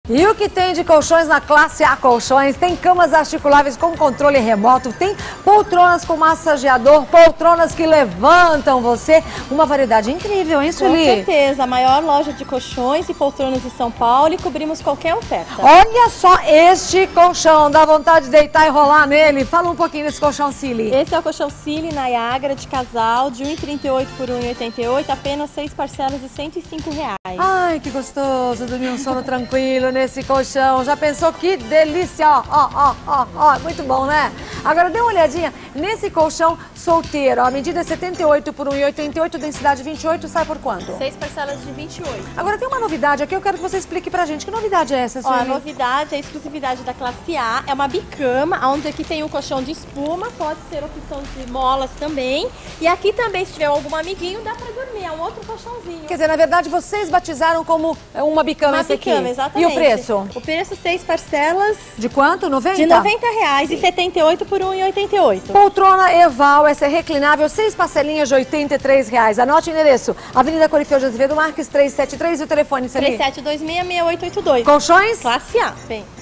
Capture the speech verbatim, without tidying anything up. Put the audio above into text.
E o que tem de colchões na classe A Colchões? Tem camas articuláveis com controle remoto, tem poltronas com massageador, poltronas que levantam você. Uma variedade incrível, hein, Sueli? Com certeza, a maior loja de colchões e poltronas de São Paulo e cobrimos qualquer oferta. Olha só este colchão, dá vontade de deitar e rolar nele. Fala um pouquinho desse colchão Sealy. Esse é o colchão Sealy Niagara de casal, de um e trinta e oito por um e oitenta e oito, apenas seis parcelas de cento e cinco reais. Ai, que gostoso, dormir um sono tranquilo nesse colchão. Já pensou que delícia? Ó, ó, ó, ó, ó, muito bom, né? Agora dê uma olhadinha nesse colchão solteiro. A medida é setenta e oito por um e oitenta e oito, densidade vinte e oito, sai por quanto? seis parcelas de vinte e oito. Agora tem uma novidade aqui, eu quero que você explique pra gente. Que novidade é essa, Ó, a Sueli? novidade, a exclusividade da classe A, é uma bicama, onde aqui tem um colchão de espuma, pode ser opção de molas também. E aqui também, se tiver algum amiguinho, dá pra dormir, é um outro colchãozinho. Quer dizer, na verdade, vocês batizaram como uma bicama Uma esse aqui. bicama, exatamente. E o preço? O preço, seis parcelas De quanto? noventa? de noventa reais e setenta e oito por um e oitenta e oito. Poltrona Eval, essa é reclinável, seis parcelinhas de oitenta e três reais. Anote o endereço, Avenida Corifeu de Azevedo Marques trezentos e setenta e três e o telefone, Sueli? três sete dois seis, seis oito oito dois. Colchões? Classe A. Bem.